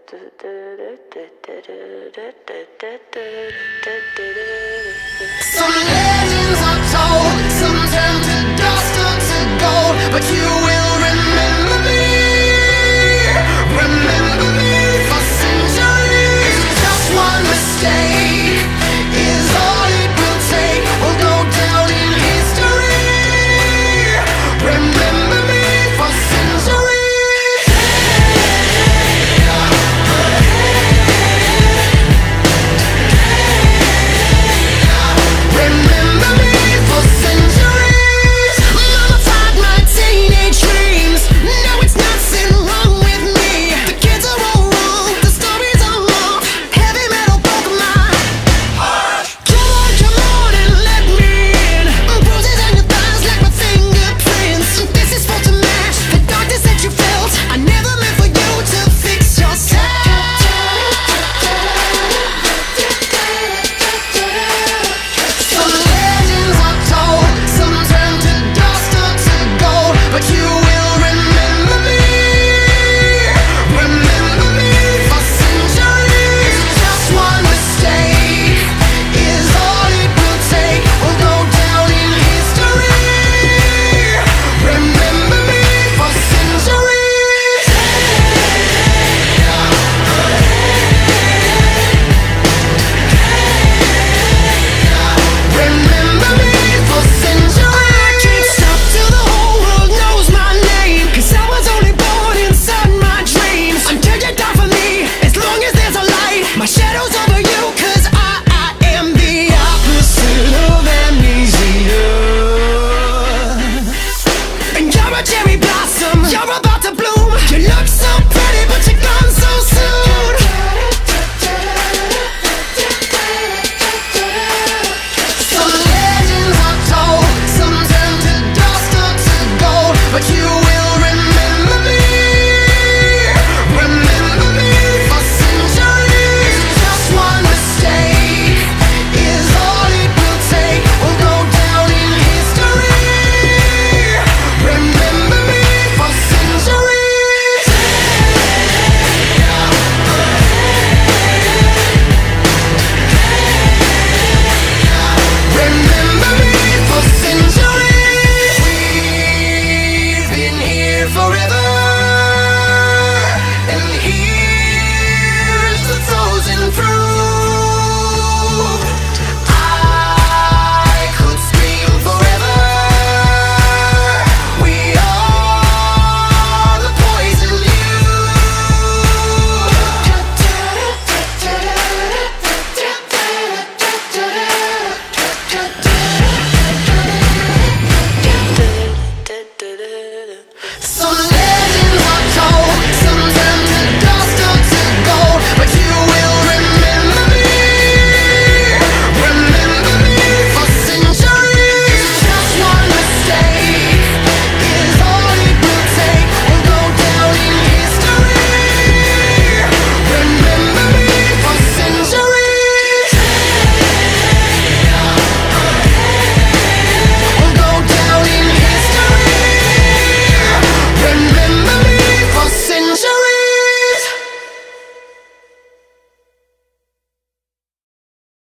Some legends are told, some turn to dust or to gold, but you will remember me for centuries. Just one mistake is all it will take. We'll go down in history. Remember me for centuries. Remember me for centuries. Mama tied my teenage dreams. Now it's nothing wrong with me. The kids are all wrong, the stories are long. Heavy metal broke my heart. Come on and let me in. Bruises on your thighs like my fingerprints. This is for to match the darkness that you felt. I never meant for you to fix yourself. Some legends are told, some turn to dust or to gold, but you will remember me for centuries. Just one mistake is all it will take. We'll go down in history. Remember me for centuries. Remember me for centuries. I can't stop till the whole world knows my name, 'cause I was only born inside my dreams. Until you die for me, as long as there's a light, my shadow's over you, 'cause I am the opposite of amnesia. And you're a cherry blossom, you're about to bloom. You look so pretty, but you're gone so soon. Some legends are told, some turn to dust or to gold, but you will remember me for centuries. Just one mistake is all it will take. We'll go down in history. Remember me for centuries. Remember me for centuries. We've been here forever, and here's the frozen fruit. I could scream forever. We are the poison you. Some